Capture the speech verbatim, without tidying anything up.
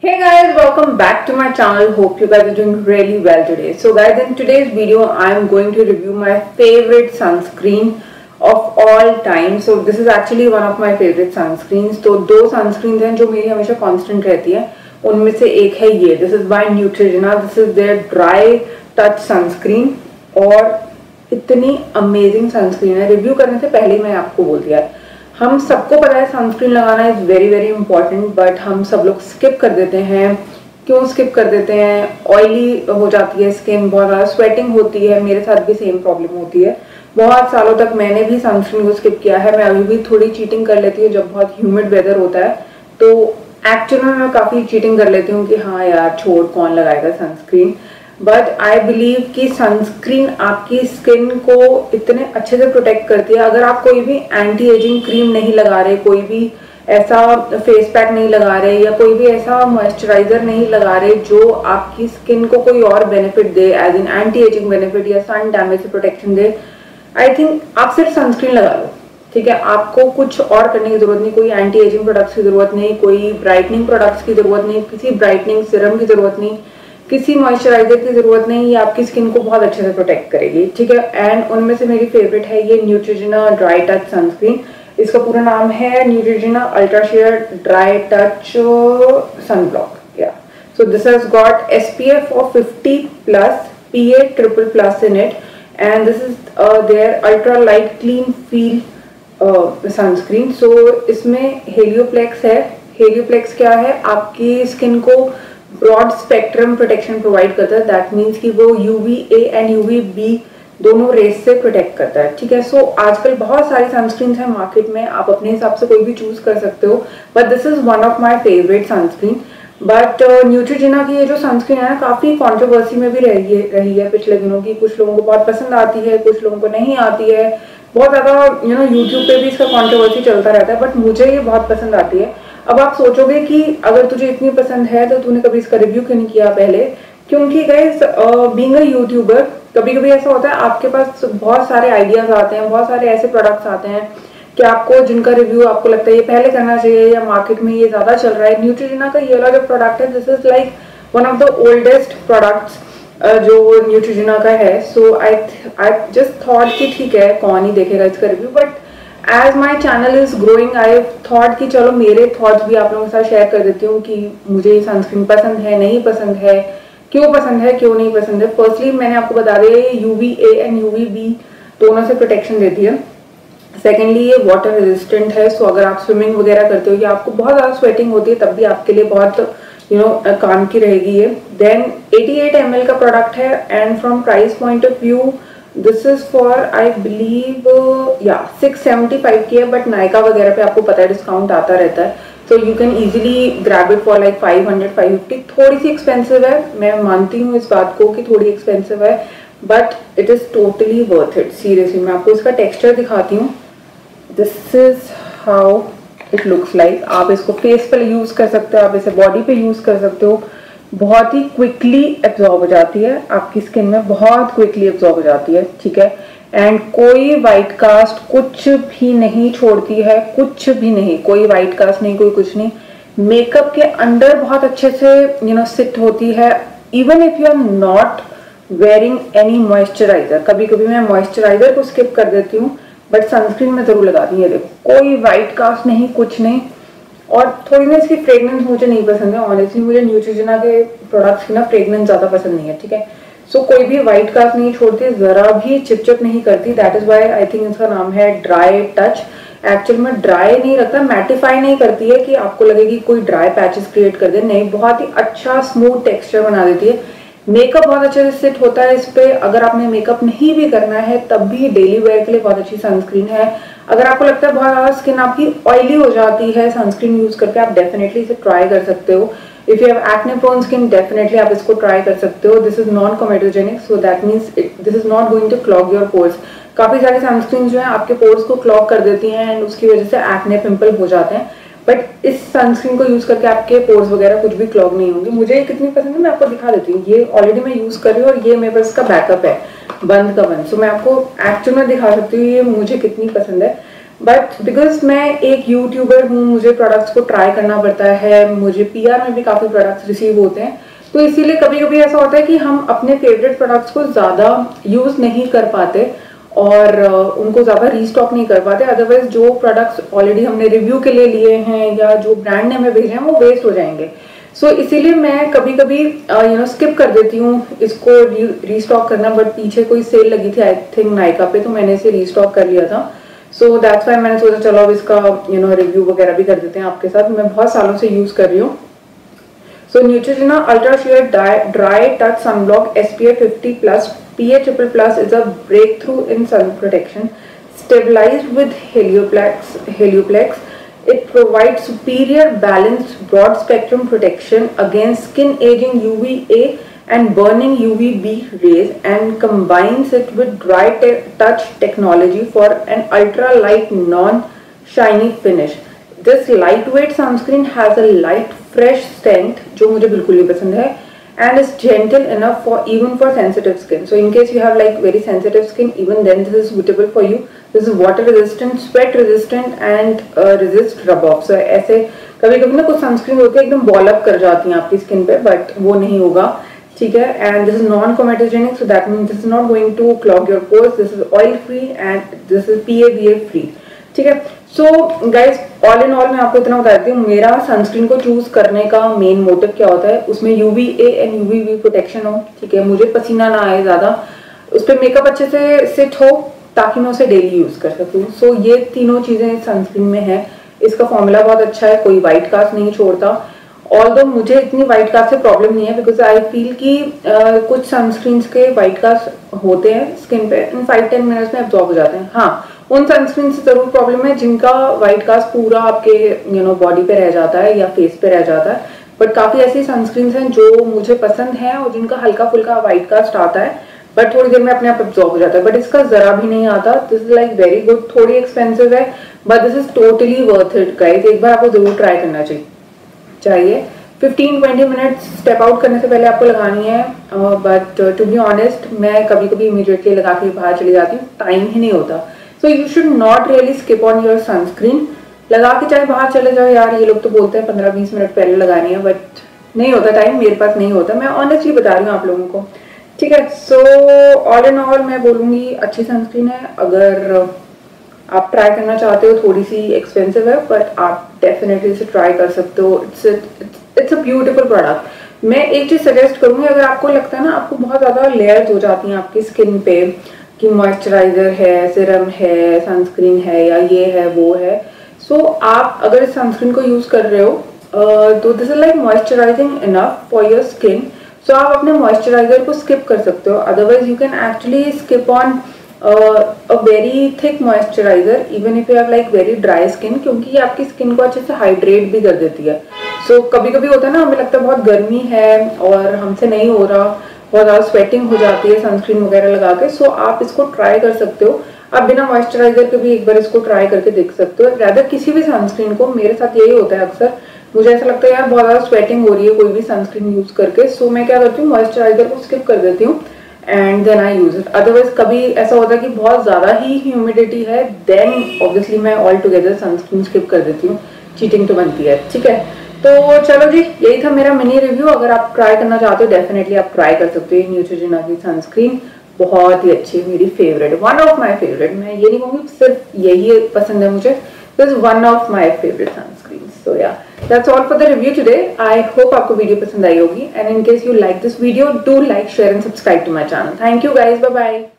Hey guys, welcome back to my channel. Hope you guys are doing really well today. So guys, in today's video I am going to review my favorite sunscreen of all time. So this is actually one of my favorite sunscreens. तो दो sunscreens हैं जो मेरी हमेशा constant रहती है, उनमें से एक है ये. This is by Neutrogena. This is their dry touch sunscreen और इतनी amazing sunscreen है. रिव्यू करने से पहले ही मैं आपको बोल दिया है, हम सबको पता है सनस्क्रीन लगाना is very very important, but हम सब लोग स्किप कर देते हैं. क्यों स्किप कर देते हैं? ऑयली हो जाती है स्किन, बहुत ज़्यादा स्वेटिंग होती है. मेरे साथ भी सेम प्रॉब्लम होती है. बहुत सालों तक मैंने भी सनस्क्रीन को स्किप किया है. मैं अभी भी थोड़ी चीटिंग कर लेती हूँ जब बहुत ह्यूमिड वेदर होता है, तो एक्चुअली में मैं काफ़ी चीटिंग कर लेती हूँ कि हाँ यार छोड़, कौन लगाएगा सनस्क्रीन. बट आई बिलीव कि सनस्क्रीन आपकी स्किन को इतने अच्छे से प्रोटेक्ट करती है. अगर आप कोई भी एंटी एजिंग क्रीम नहीं लगा रहे, कोई भी ऐसा फेस पैक नहीं लगा रहे या कोई भी ऐसा मॉइस्चराइजर नहीं लगा रहे जो आपकी स्किन को कोई और बेनिफिट दे, as in anti ageing benefit या सन डैमेज से प्रोटेक्शन दे, आई थिंक आप सिर्फ सनस्क्रीन लगा लो. ठीक है, आपको कुछ और करने की जरूरत नहीं, कोई एंटी एजिंग प्रोडक्ट्स की जरूरत नहीं, कोई ब्राइटनिंग प्रोडक्ट्स की जरूरत नहीं, किसी ब्राइटनिंग सिरम की जरूरत नहीं, किसी मॉइस्चराइजर की जरूरत नहीं. ये आपकी स्किन को बहुत अच्छे से प्रोटेक्ट करेगी. ठीक है, एंड उनमें से मेरी फेवरेट है ये न्यूट्रोजेना ड्राई टच सनस्क्रीन. इसका पूरा नाम है Neutrogena ultra sheer dry touch sunblock. Yeah so this has got S P F of fifty plus, P A triple plus in it, and this is their ultra light clean feel sunscreen. So इसमें Helioplex है. हेलियोप्लेक्स क्या है? आपकी skin को broad spectrum protection provide करता है. That means कि वो UV A and UV B दोनों रेज से प्रोटेक्ट करता है. ठीक है, सो so, आजकल बहुत सारी सनस्क्रीन है मार्केट में, आप अपने हिसाब से कोई भी चूज कर सकते हो, but this is one of my favourite sunscreen. But Neutrogena की ये जो सनस्क्रीन है काफी कंट्रोवर्सी में भी रही है रही है पिछले दिनों की. कुछ लोगों को बहुत पसंद आती है, कुछ लोगों को नहीं आती है. बहुत ज्यादा यू नो यूट्यूब पे भी इसका कंट्रोवर्सी चलता रहता है, बट मुझे ये बहुत पसंद आती है. अब आप सोचोगे कि अगर तुझे इतनी पसंद है तो तूने कभी इसका रिव्यू क्यों नहीं किया पहले? क्योंकि गाइस, बीइंग अ यूट्यूबर, कभी कभी ऐसा होता है आपके पास बहुत सारे आइडियाज आते हैं, बहुत सारे ऐसे प्रोडक्ट्स आते हैं कि आपको जिनका रिव्यू आपको लगता है ये पहले करना चाहिए या मार्केट में ये ज्यादा चल रहा है. न्यूट्रोजेना का ये वाला जो प्रोडक्ट है, this is like one of the oldest products जो न्यूट्रोजेना का है. सो आई आई जस्ट थॉट कि ठीक है, कौन ही देखेगा इसका review, but as my channel is growing I thought कि चलो मेरे थॉट्स भी आप लोगों के साथ शेयर कर देती हूँ कि मुझे ये सनस्क्रीन पसंद है, नहीं पसंद है, क्यों पसंद है, क्यों नहीं पसंद है. फर्स्टली मैंने आपको बता दिया ये UV A and UV B दोनों से प्रोटेक्शन देती है. सेकेंडली ये वाटर रेजिस्टेंट है. सो so अगर आप स्विमिंग वगैरह करते हो या आपको बहुत ज़्यादा स्वेटिंग होती है तब भी आपके लिए बहुत यू नो काम की रहेगी ये. Then eighty eight M L का प्रोडक्ट है, and from price point of view this is for I believe yeah six seventy five की है, बट नायका वगैरह पे आपको पता है डिस्काउंट आता रहता है. So you can easily grab it for like five hundred five fifty. थोड़ी सी एक्सपेंसिव है, मैं मानती हूँ इस बात को कि थोड़ी एक्सपेंसिव है, but it is totally worth it. Seriously मैं आपको इसका टेक्सचर दिखाती हूँ. This is how it looks like. आप इसको फेस पर यूज कर सकते हो, आप इसे बॉडी पे यूज कर सकते हो. बहुत ही क्विकली एब्जॉर्ब हो जाती है आपकी स्किन में, बहुत क्विकली एब्जॉर्ब हो जाती है. ठीक है, एंड कोई वाइट कास्ट कुछ भी नहीं छोड़ती है, कुछ भी नहीं, कोई वाइट कास्ट नहीं, कोई कुछ नहीं. मेकअप के अंदर बहुत अच्छे से यू नो सिट होती है, even if you are not wearing any moisturiser. कभी कभी मैं मॉइस्चराइजर को स्किप कर देती हूँ, बट सनस्क्रीन में जरूर लगाती है. देखो, कोई वाइट कास्ट नहीं, कुछ नहीं. और थोड़ी ना इसकी फ्रेगनेंस मुझे नहीं पसंद है ऑनेस्टली. मुझे न्यूट्रोजेना के प्रोडक्ट्स की ना फ्रेगनेंस ज़्यादा पसंद नहीं है. ठीक है, सो so, कोई भी वाइट कास्ट नहीं छोड़ती, ज़रा भी चिपचिप नहीं करती. That is why I think इसका नाम है ड्राई टच. एक्चुअल में ड्राई नहीं रखता, मैटिफाई नहीं करती है कि आपको लगे कि कोई ड्राई पैचेस क्रिएट कर दे. नहीं, बहुत ही अच्छा स्मूथ टेक्सचर बना देती है. मेकअप बहुत अच्छे से सेट होता है इस पर. अगर आपने मेकअप नहीं भी करना है तब भी डेली वेयर के लिए बहुत अच्छी सनस्क्रीन है. अगर आपको लगता है बहुत ज़्यादा स्किन आपकी ऑयली हो जाती है सनस्क्रीन यूज करके, आप डेफिनेटली इसे ट्राई कर सकते हो. If you have acne prone skin, definitely आप इसको ट्राई कर सकते हो. This is non comedogenic, so that means this is not going to clog your pores. काफ़ी सारी सनस्क्रीन जो है आपके पोर्स को क्लॉग कर देती हैं एंड उसकी वजह से एक्ने पिंपल हो जाते हैं, बट इस सनस्क्रीन को यूज करके आपके पोर्स वगैरह कुछ भी क्लॉग नहीं होंगे. मुझे कितनी पसंद है मैं आपको दिखा देती हूँ. ये ऑलरेडी मैं यूज कर रही हूँ और ये मेरे पास इसका बैकअप है बंद का बंद. सो मैं आपको एक्चुअल में दिखा सकती हूँ ये मुझे कितनी पसंद है. बट बिकॉज मैं एक यूट्यूबर हूँ, मुझे प्रोडक्ट्स को ट्राई करना पड़ता है, मुझे पीआर में भी काफ़ी प्रोडक्ट्स रिसीव होते हैं, तो इसीलिए कभी कभी ऐसा होता है कि हम अपने फेवरेट प्रोडक्ट्स को ज़्यादा यूज़ नहीं कर पाते और उनको ज़्यादा रीस्टॉक नहीं कर पाते। अदरवाइज जो प्रोडक्ट्स ऑलरेडी हमने रिव्यू के लिए लिए हैं या जो ब्रांड ने हमें भेजे हैं वो वेस्ट हो जाएंगे। सो so, इसीलिए मैं कभी कभी यू नो स्किप कर देती हूँ इसको रीस्टॉक करना। बट पीछे कोई सेल लगी थी आई थिंक नायका पे, तो मैंने इसे रीस्टॉक कर लिया था। सो दैट्स वाई मैंने सोचा चलो अब इसका यू नो रिव्यू वगैरह भी कर देते हैं आपके साथ। मैं बहुत सालों से यूज़ कर रही हूँ। So Neutrogena ultra sheer dry touch sunblock S P F fifty plus P A triple plus is a breakthrough in sun protection. Stabilized with Helioplex, Helioplex, it provides superior balanced broad spectrum protection against skin aging U V A and burning U V B rays, and combines it with dry te touch technology for an ultra light non shiny finish. This lightweight sunscreen has a light fresh scent जो मुझे बिल्कुल नहीं पसंद है, and is gentle enough for even for sensitive skin. So in case you have like very sensitive skin, even then this is suitable for you. This is water resistant, sweat resistant and uh, resist rub off. So ऐसे कभी कभी ना कुछ sunscreen होती है एकदम ball up कर जाती हैं आपकी स्किन पे, बट वो नहीं होगा, ठीक है। And this is non comedogenic, so that means this is not going to clog your pores, this is oil free and this is P A B A free, ठीक है। So guys all in all मैं आपको इतना बता देती हूँ, मेरा sunscreen को चूज करने का मेन मोटिव क्या होता है, उसमें UV A and UV B protection हो, ठीक है, मुझे पसीना ना आए ज्यादा, उस पर मेकअप अच्छे से सेट हो ताकि मैं उसे डेली यूज कर सकूँ। सो so, ये तीनों चीजें इस सनस्क्रीन में है। इसका फॉर्मूला बहुत अच्छा है, कोई व्हाइट कास्ट नहीं छोड़ता। ऑल्दो मुझे इतनी व्हाइट कास्ट से प्रॉब्लम नहीं है, बिकॉज आई फील कि uh, कुछ सनस्क्रीन्स के व्हाइट कास्ट होते हैं स्किन पे, इन फाइव टेन मिनट्स में एब्जॉर्ब हो जाते हैं। हाँ, उन सनस्क्रीन से जरूर प्रॉब्लम है जिनका व्हाइट कास्ट पूरा आपके यू नो बॉडी पे रह जाता है या फेस पे रह जाता है। बट काफी ऐसी सनस्क्रीन हैं जो मुझे पसंद है और जिनका हल्का फुल्का व्हाइट कास्ट आता है, बट थोड़ी देर में अपने आप एब्जॉर्ब हो जाता है। बट इसका जरा भी नहीं आता। This is like very good, थोड़ी एक्सपेंसिव है but this is totally worth it guys. एक बार आपको जरूर ट्राई करना चाहिए चाहिए fifteen twenty minutes step out करने से पहले आपको लगानी है। बट टू बी ऑनेस्ट मैं कभी कभी इमीडिएटली लगा के बाहर चली जाती हूँ, टाइम ही नहीं होता। So you should not really skip on your sunscreen. लगा के चाहे बाहर चले जाओ यार, ये लोग तो बोलते हैं पंद्रह बीस मिनट पहले लगानी है, बट नहीं होता टाइम, मेरे पास नहीं होता। मैं ऑनेस्टली बता रही हूँ आप लोगों को, ठीक है। सो ऑल इन ऑल मैं बोलूँगी अच्छी सनस्क्रीन है। अगर आप ट्राई करना चाहते हो, थोड़ी सी एक्सपेंसिव है बट आप डेफिनेटली इसे ट्राई कर सकते हो। It's it's a beautiful product. मैं एक चीज़ सजेस्ट करूँगी, अगर आपको लगता है ना आपको बहुत ज़्यादा लेयर्स हो जाती हैं आपकी स्किन पे कि मॉइस्चराइजर है, सिरम है, सनस्क्रीन है या ये है वो है, सो so, आप अगर इस सनस्क्रीन को यूज़ कर रहे हो uh, तो this is like moisturising enough for your skin. So आप अपने मॉइस्चराइजर को स्किप कर सकते हो। Otherwise you can actually skip on a very thick moisturiser even if you have like very dry skin, क्योंकि ये आपकी स्किन को अच्छे से हाइड्रेट भी कर देती है। सो so, कभी कभी होता है ना, हमें लगता है बहुत गर्मी है और हमसे नहीं हो रहा, बहुत ज़्यादा स्वेटिंग हो जाती है सनस्क्रीन वगैरह लगा के। सो so, आप इसको ट्राई कर सकते हो। आप बिना मॉइस्चराइजर के भी एक बार इसको ट्राई करके देख सकते हो। ज़्यादा किसी भी सनस्क्रीन को, मेरे साथ यही होता है अक्सर, मुझे ऐसा लगता है यार बहुत ज़्यादा स्वेटिंग हो रही है कोई भी सनस्क्रीन यूज़ करके। सो so, मैं क्या करती हूँ, मॉइस्चराइजर को स्किप कर देती हूँ and then I use it. Otherwise कभी ऐसा होता है कि बहुत ज़्यादा ही ह्यूमिडिटी है, देन ऑब्वियसली मैं ऑल टुगेदर सनस्क्रीन स्किप कर देती हूँ। चीटिंग तो बनती है, ठीक है। तो चलो जी, यही था मेरा मिनी रिव्यू। अगर आप ट्राई करना चाहते हो डेफिनेटली आप ट्राई कर सकते हो। न्यूट्रोजेना की सनस्क्रीन बहुत ही अच्छी, मेरी favourite, one of my favourite. मैं ये नहीं कहूँगी सिर्फ यही पसंद है मुझे, this is one of my favourite sunscreen. So yeah that's all for the review today. I hope आपको वीडियो पसंद आई होगी, and in case you like this video do like, share and subscribe to my channel. Thank you guys, bye bye.